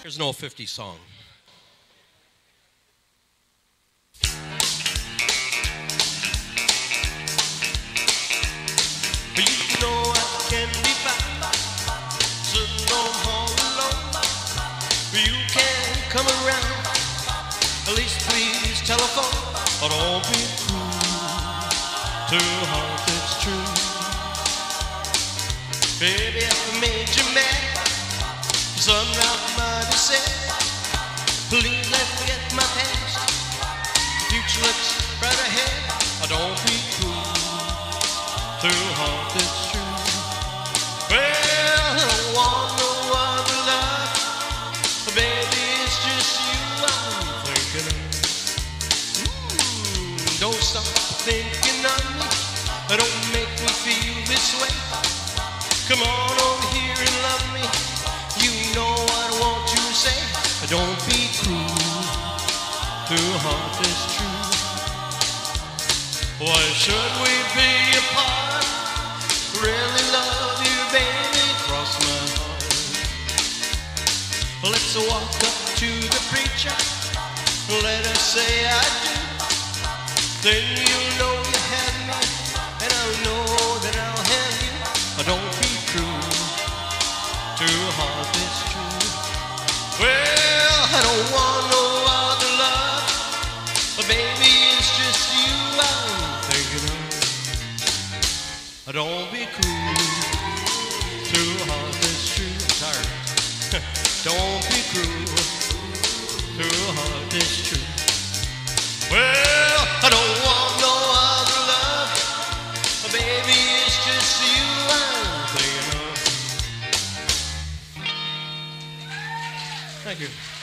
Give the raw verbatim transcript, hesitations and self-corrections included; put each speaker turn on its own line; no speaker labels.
Here's an old fifties song. You know I can be found sitting on home alone. You can come around, at least please telephone. But don't be cruel to a heart that's true. Baby, if I made you mad, something I might have said, please let me get my past. The future looks right ahead. Don't be cruel to a heart that's true. Well, I don't want no other love, but baby, it's just you I'm thinking of. Mm, don't stop thinking of me, don't make me feel this way. Come on over here and love me. You know what I want you to say. Don't be cruel to a heart that's true. Why should we be apart? Really love you, baby, cross my heart. Let's walk up to the preacher, let us say I do. Then you know you have me, and I'll know that I'll have you. Don't be cruel to a heart that's true. Well, I don't want no other love, but baby, it's just you I'm thinking of. Don't be cruel to a heart that's true. I'm tired. Don't be cruel to a heart that's true. Well, I don't want no other love, but baby, it's just you I'm thinking of. Thank you.